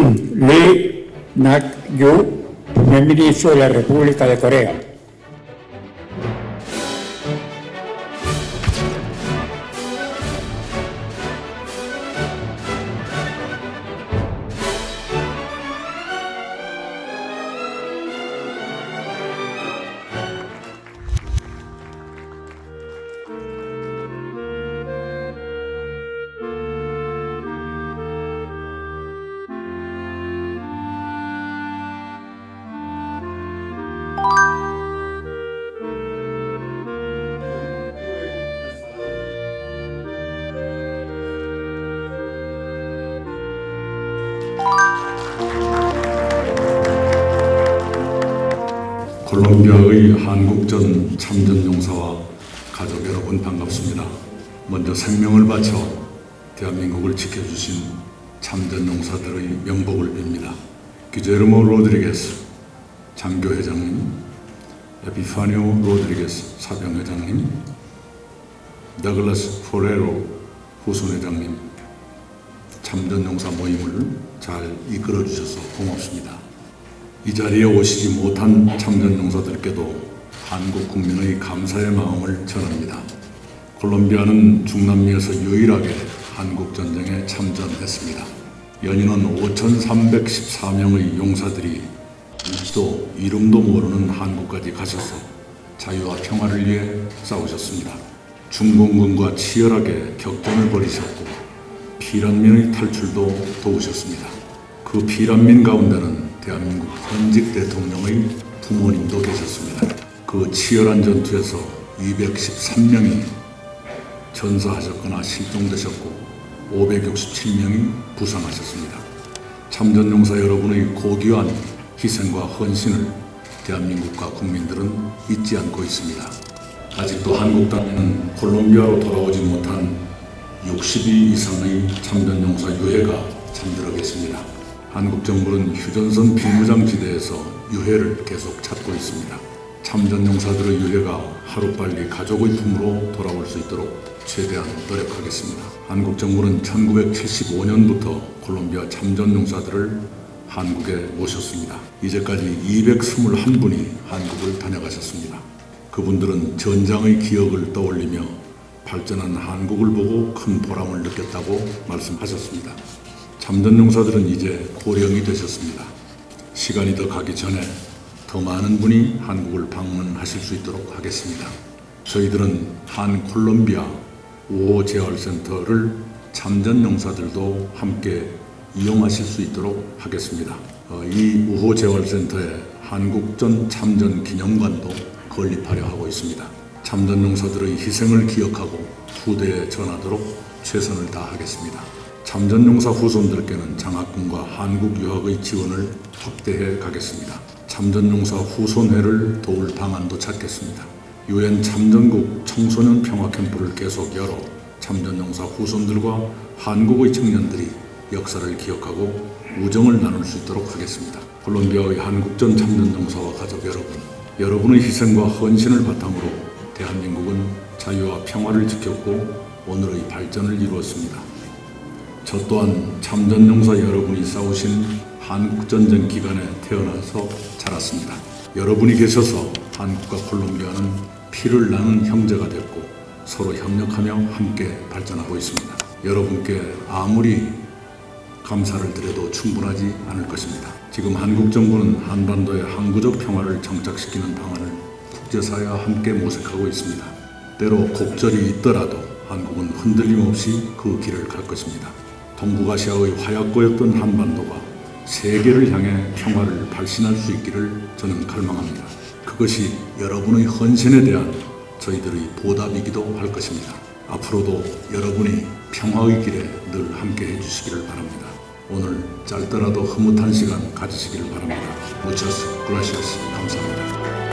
Le Nak-yu, primer ministro de la República de Corea. 콜롬비아의 한국전 참전용사와 가족 여러분 반갑습니다. 먼저 생명을 바쳐 대한민국을 지켜주신 참전용사들의 명복을 빕니다. 기제르모 로드리게스 장교회장님, 에피파니오 로드리게스 사병회장님, 더글라스 포레로 후순회장님, 참전용사 모임을 잘 이끌어 주셔서 고맙습니다. 이 자리에 오시지 못한 참전용사들께도 한국 국민의 감사의 마음을 전합니다. 콜롬비아는 중남미에서 유일하게 한국전쟁에 참전했습니다. 연인원 5,314명의 용사들이 일도 이름도 모르는 한국까지 가셔서 자유와 평화를 위해 싸우셨습니다. 중공군과 치열하게 격전을 벌이셨고 피란민의 탈출도 도우셨습니다. 그 피란민 가운데는 대한민국 현직 대통령의 부모님도 계셨습니다. 그 치열한 전투에서 213명이 전사하셨거나 실종되셨고 567명이 부상하셨습니다. 참전용사 여러분의 고귀한 희생과 헌신을 대한민국과 국민들은 잊지 않고 있습니다. 아직도 한국 땅에는 콜롬비아로 돌아오지 못한 60위 이상의 참전용사 유해가 잠들어 계십니다. 한국 정부는 휴전선 비무장지대에서 유해를 계속 찾고 있습니다. 참전용사들의 유해가 하루빨리 가족의 품으로 돌아올 수 있도록 최대한 노력하겠습니다. 한국 정부는 1975년부터 콜롬비아 참전용사들을 한국에 모셨습니다. 이제까지 221분이 한국을 다녀가셨습니다. 그분들은 전장의 기억을 떠올리며 발전한 한국을 보고 큰 보람을 느꼈다고 말씀하셨습니다. 참전용사들은 이제 고령이 되셨습니다. 시간이 더 가기 전에 더 많은 분이 한국을 방문하실 수 있도록 하겠습니다. 저희들은 한 콜롬비아 우호 재활센터를 참전용사들도 함께 이용하실 수 있도록 하겠습니다. 이 우호 재활센터에 한국전 참전 기념관도 건립하려 하고 있습니다. 참전용사들의 희생을 기억하고 후대에 전하도록 최선을 다하겠습니다. 참전용사 후손들께는 장학금과 한국 유학의 지원을 확대해 가겠습니다. 참전용사 후손회를 도울 방안도 찾겠습니다. UN 참전국 청소년 평화캠프를 계속 열어 참전용사 후손들과 한국의 청년들이 역사를 기억하고 우정을 나눌 수 있도록 하겠습니다. 콜롬비아의 한국전 참전용사와 가족 여러분, 여러분의 희생과 헌신을 바탕으로 대한민국은 자유와 평화를 지켰고 오늘의 발전을 이루었습니다. 저 또한 참전용사 여러분이 싸우신 한국전쟁 기간에 태어나서 자랐습니다. 여러분이 계셔서 한국과 콜롬비아는 피를 나눈 형제가 됐고 서로 협력하며 함께 발전하고 있습니다. 여러분께 아무리 감사를 드려도 충분하지 않을 것입니다. 지금 한국 정부는 한반도의 항구적 평화를 정착시키는 방안을 국제사회와 함께 모색하고 있습니다. 때로 곡절이 있더라도 한국은 흔들림 없이 그 길을 갈 것입니다. 동북아시아의 화약고였던 한반도가 세계를 향해 평화를 발신할 수 있기를 저는 갈망합니다. 그것이 여러분의 헌신에 대한 저희들의 보답이기도 할 것입니다. 앞으로도 여러분이 평화의 길에 늘 함께 해주시기를 바랍니다. 오늘 짧더라도 흐뭇한 시간 가지시기를 바랍니다. Muchas gracias. 감사합니다.